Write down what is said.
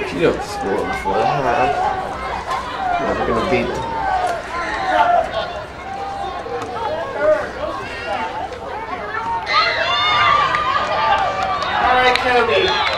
She don't score before the half. Never gonna beat them. All right, Cody.